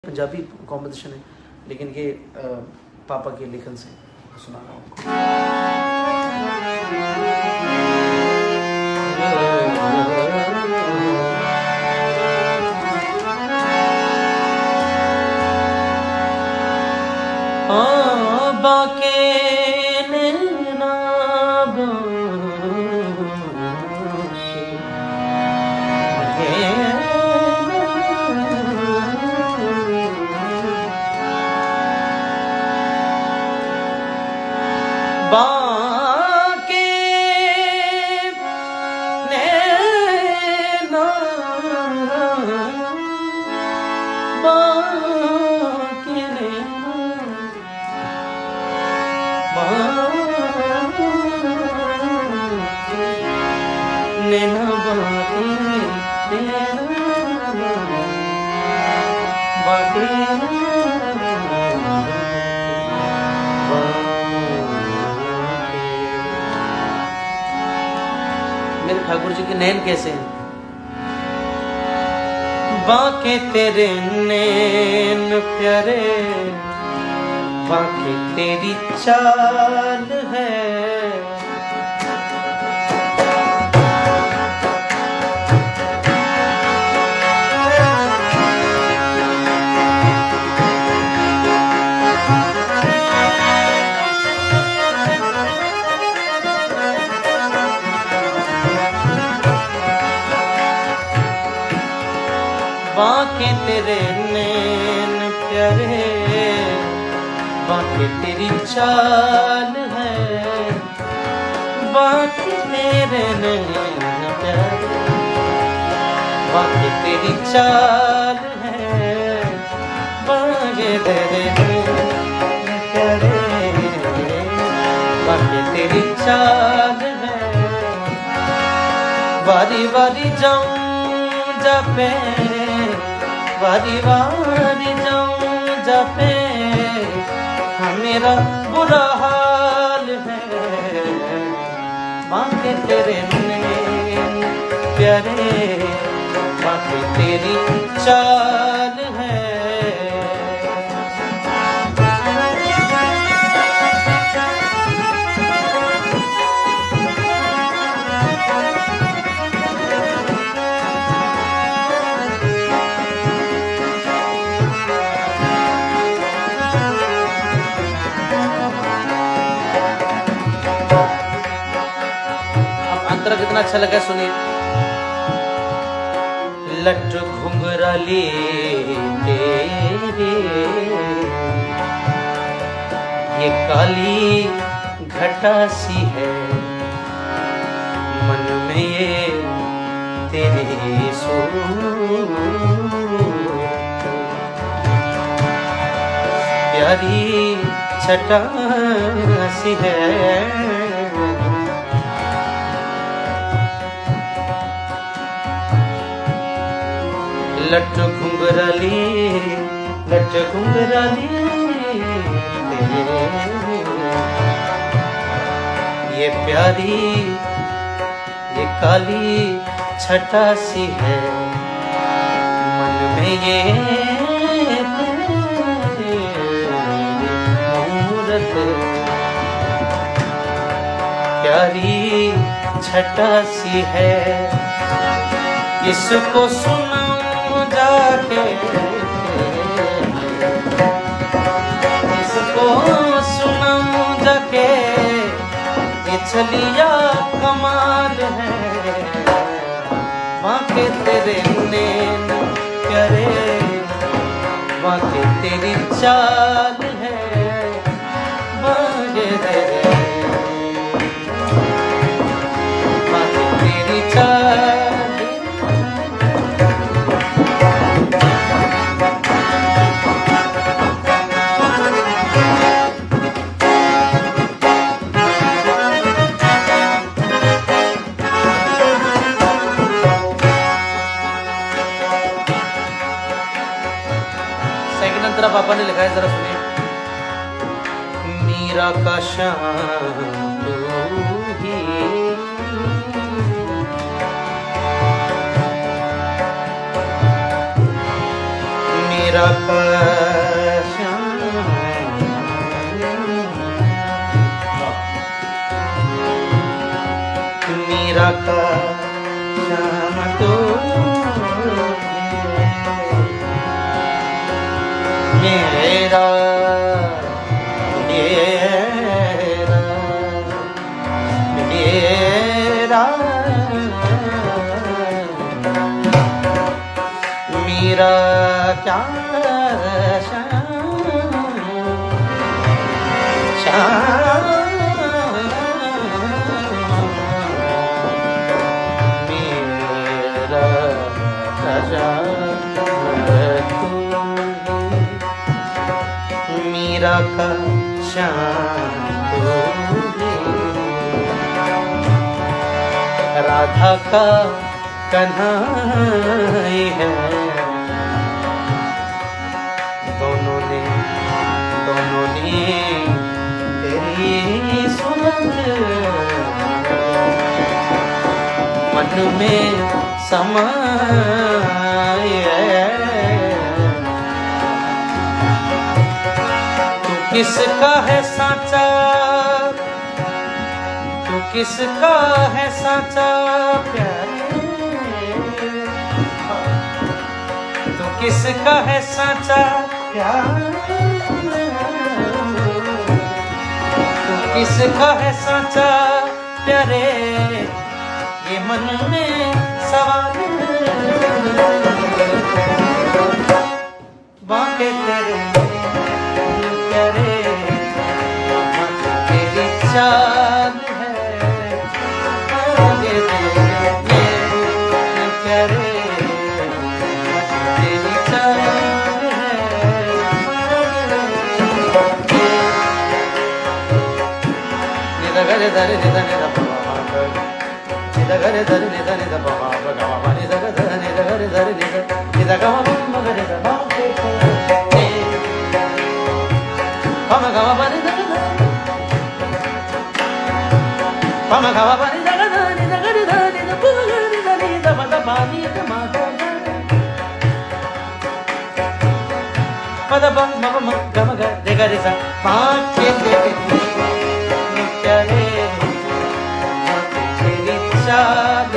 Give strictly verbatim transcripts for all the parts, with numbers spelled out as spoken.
Punjabi composition है, लेकिन ये आ, पापा के लेखन से सुना रहा हूँ। बाके बाके नैना बाके नैना बाके नैना बाके नैना बाके ठाकुर जी के नैन कैसे हैं? बाके तेरे नैन प्यारे, बाके तेरी चाल है, बाके तेरे नैन प्यारे, बाके तेरी चाल है, बाके तेरे नैन प्यारे, बाके तेरी चाल है, बाके तेरे नैन प्यारे, बाके तेरी चाल है। वारी वारी जाऊं जापे, वारी वारी जाऊं जापे, हाँ मेरा बुरा हाल है। बाके तेरे नैन प्यारे, बाके तेरी चाल है। कितना अच्छा लगा सुनिए। लट घुंघराली तेरी, ये काली घटा सी है, मन में ये तेरी सूरत प्यारी छटा सी है। लट घुंघराली लट घुंघराली ये प्यारी ये काली छटा सी है, मन में ये मूरत प्यारी छटा सी है। इसको सुना जाके, इसको सुनाऊं जाके, ये छलिया कमाल है। बाके तेरे नैन प्यारे, बाके तेरी चाल है, बाके तेरे बाके तेरी चाल। पापा ने लिखा है, जरा सुनिए। मीरा का शाम तू ही, मीरा का श्याम, मीरा का श्याम तो मेरा मेरा मेरा मीरा क्या श्याम श्याम मेरा राजा मीरा का श्याम राधा का कन्हई है, दोनों ने दोनों ने तेरी सुगंध मन में समाई है। तू किसका है साचा, तू किसका है साचा प्यारे, तू किसका है साचा प्यारे, तू किसका है साचा प्यारे, ये मन में सवाल बाके तेरे प्यारे, तेरी चाल है आगे तेरे प्यारे, तेरी चाल है निदा गरे दरे निदा निदा निदा गरे दरे निदा निदा बाबा बाबा निदा गरे निदा गरे दरे निदा निदा गामा बाबा गरे दा Pama gawa bani da da, Pama gawa bani da da da, ni da da da, ni da bu da ni da ni da ma da ba ni da ma da da, ma da ba ma ma ga ma ga de ga re sa, ma ke de ni kya re, ma teri chaal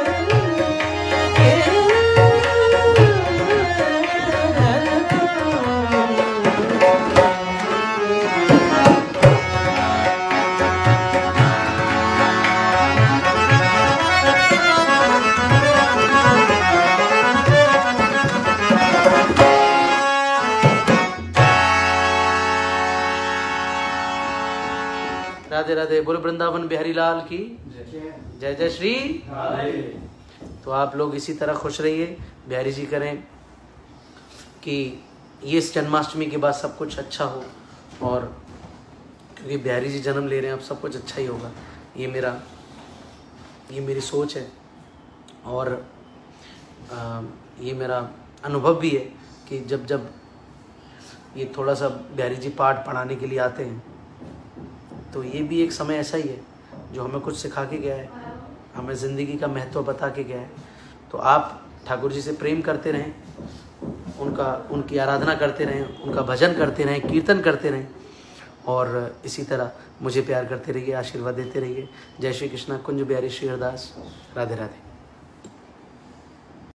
Radhe Radhe. बोले वृंदावन बिहारी लाल की जय जय श्री। तो आप लोग इसी तरह खुश रहिए, बिहारी जी करें कि ये इस जन्माष्टमी के बाद सब कुछ अच्छा हो, और क्योंकि बिहारी जी जन्म ले रहे हैं अब सब कुछ अच्छा ही होगा, ये मेरा ये मेरी सोच है। और आ, ये मेरा अनुभव भी है कि जब जब ये थोड़ा सा बिहारी जी पाठ पढ़ाने के लिए आते हैं तो ये भी एक समय ऐसा ही है जो हमें कुछ सिखा के गया है, हमें ज़िंदगी का महत्व बता के गया है। तो आप ठाकुर जी से प्रेम करते रहें, उनका उनकी आराधना करते रहें, उनका भजन करते रहें, कीर्तन करते रहें, और इसी तरह मुझे प्यार करते रहिए, आशीर्वाद देते रहिए। जय श्री कृष्णा। कुंज बिहारी श्री हरदास। राधे राधे।